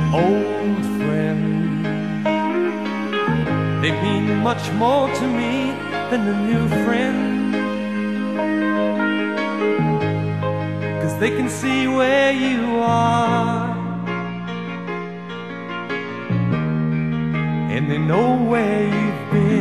Old friends, they mean much more to me than the new friend, 'cause they can see where you are, and they know where you've been.